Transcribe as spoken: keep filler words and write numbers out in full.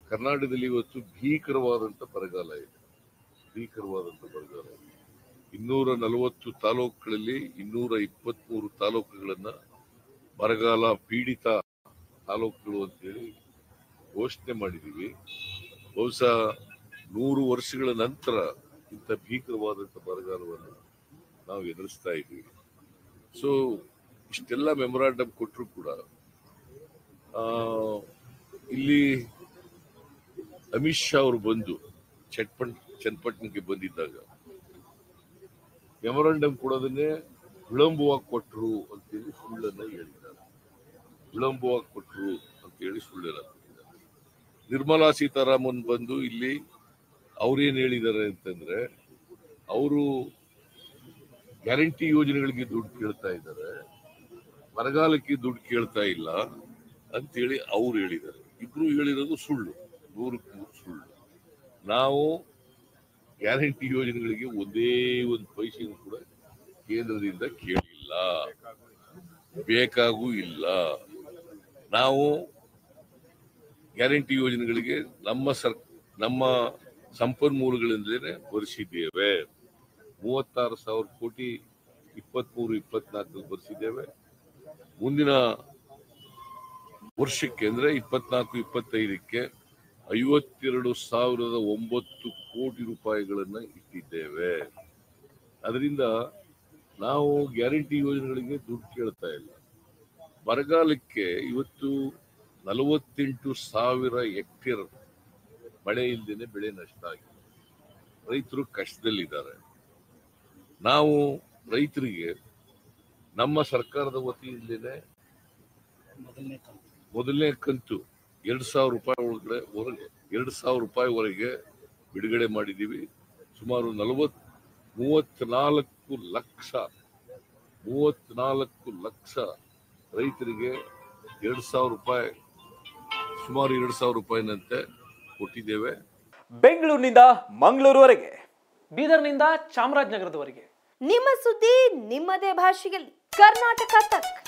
ಕರ್ನಾಟಕದಲ್ಲಿ ಇವತ್ತು ಭೀಕರವಾದಂತ ಬರಗಾಲ ಇದೆ. ಭೀಕರವಾದಂತ ಬರಗಾಲ ಇದೆ. ಇನ್ನೂರ ನಲವತ್ತು ತಾಲೂಕುಗಳಲ್ಲಿ ಇನ್ನೂರ ಇಪ್ಪತ್ತ್ ಮೂರು ತಾಲೂಕುಗಳನ್ನ ಬರಗಾಲ ಪೀಡಿತ ತಾಲೂಕುಗಳು ಅಂತೇಳಿ ಘೋಷಣೆ ಮಾಡಿದೀವಿ. ಬಹುಶಃ ನೂರು ವರ್ಷಗಳ ನಂತರ ಇಂಥ ಭೀಕರವಾದಂತ ಬರಗಾಲವನ್ನು ನಾವು ಎದುರಿಸ್ತಾ ಇದ್ದೀವಿ. ಸೊ ಇಷ್ಟೆಲ್ಲ ಮೆಮೊರಾಂಡಮ್ ಕೊಟ್ಟರು ಕೂಡ ಆ ಇಲ್ಲಿ ಅಮಿತ್ ಶಾ ಅವರು ಬಂದು ಚಟ್ಪಟ್ ಚನ್ನಪಟ್ಟಣಕ್ಕೆ ಬಂದಿದ್ದಾಗ ಮೆಮೊರಾಂಡಮ್ ಕೊಡೋದನ್ನೇ ವಿಳಂಬವಾಗಿ ಕೊಟ್ಟರು ಅಂತೇಳಿ ಸುಳ್ಳನ್ನ ಹೇಳಿದ್ದಾರೆ. ವಿಳಂಬವಾಗಿ ಕೊಟ್ಟರು ಅಂತೇಳಿ ಸುಳ್ಳನ್ನ ಕೊಟ್ಟಿದ್ದಾರೆ. ನಿರ್ಮಲಾ ಸೀತಾರಾಮನ್ ಬಂದು ಇಲ್ಲಿ ಅವ್ರೇನ್ ಹೇಳಿದ್ದಾರೆ ಅಂತಂದ್ರೆ ಅವರು ಗ್ಯಾರಂಟಿ ಯೋಜನೆಗಳಿಗೆ ದುಡ್ಡು ಕೇಳ್ತಾ ಇದ್ದಾರೆ, ಬರಗಾಲಕ್ಕೆ ದುಡ್ಡು ಕೇಳ್ತಾ ಇಲ್ಲ ಅಂತೇಳಿ ಅವ್ರು ಹೇಳಿದ್ದಾರೆ. ಇಬ್ರು ಹೇಳಿರೋದು ಸುಳ್ಳು, ನೂರಕ್ಕೆ ನೂರು ಸುಳ್ಳು. ನಾವು ಗ್ಯಾರಂಟಿ ಯೋಜನೆಗಳಿಗೆ ಒಂದೇ ಒಂದು ಪೈಸೆಯನ್ನು ಕೂಡ ಕೇಂದ್ರದಿಂದ ಕೇಳಿಲ್ಲ, ಬೇಕಾಗೂ ಇಲ್ಲ. ನಾವು ಗ್ಯಾರಂಟಿ ಯೋಜನೆಗಳಿಗೆ ನಮ್ಮ ಸರ್ ನಮ್ಮ ಸಂಪನ್ಮೂಲಗಳಿಂದಲೇ ಭರಿಸಿದ್ದೇವೆ. ಮೂವತ್ತಾರು ಸಾವಿರ ಕೋಟಿ ಇಪ್ಪತ್ಮೂರು ಇಪ್ಪತ್ನಾಲ್ಕರಲ್ಲಿ ಭರಿಸಿದ್ದೇವೆ. ಮುಂದಿನ ವರ್ಷಕ್ಕೆ ಅಂದ್ರೆ ಇಪ್ಪತ್ನಾಲ್ಕು ಇಪ್ಪತ್ತೈದಕ್ಕೆ ಐವತ್ತೆರಡು ಸಾವಿರದ ಒಂಬತ್ತು ಕೋಟಿ ರೂಪಾಯಿಗಳನ್ನ ಇಟ್ಟಿದ್ದೇವೆ. ಅದರಿಂದ ನಾವು ಗ್ಯಾರಂಟಿ ಯೋಜನೆಗಳಿಗೆ ದುಡ್ಡು ಕೇಳ್ತಾ ಇಲ್ಲ. ಬರಗಾಲಕ್ಕೆ ಇವತ್ತು ನಲವತ್ತೆಂಟು ಸಾವಿರ ಹೆಕ್ಟೇರ್ ಮಳೆ ಇಲ್ಲದೇನೆ ಬೆಳೆ ನಷ್ಟ ಆಗಿದೆ. ರೈತರು ಕಷ್ಟದಲ್ಲಿದ್ದಾರೆ. ನಾವು ರೈತರಿಗೆ ನಮ್ಮ ಸರ್ಕಾರದ ವತಿಯಿಂದಲೇ ಮೊದಲನೇ ಕಂತು ಎರಡು ಸಾವಿರ ರೂಪಾಯಿ ಒಳಗಡೆ ಹೊರಗೆ ಎರಡು ಸಾವಿರ ರೂಪಾಯಿವರೆಗೆ ಬಿಡುಗಡೆ ಮಾಡಿದ್ದೀವಿ. ಸುಮಾರು ನಲವತ್ ಮೂವತ್ನಾಲ್ಕು ಲಕ್ಷ ಮೂವತ್ನಾಲ್ಕು ಲಕ್ಷ ರೈತರಿಗೆ ಎರಡು ಸಾವಿರ ರೂಪಾಯಿ ಸುಮಾರು ಎರಡು ಸಾವಿರ ರೂಪಾಯಿನಂತೆ ಕೊಟ್ಟಿದ್ದೇವೆ. ಬೆಂಗಳೂರಿನಿಂದ ಮಂಗಳೂರುವರೆಗೆ, ಬೀದರ್ನಿಂದ ಚಾಮರಾಜನಗರದವರೆಗೆ ನಿಮ್ಮ ಸುದ್ದಿ ನಿಮ್ಮದೇ ಭಾಷೆಯಲ್ಲಿ ಕರ್ನಾಟಕ ತಕ್.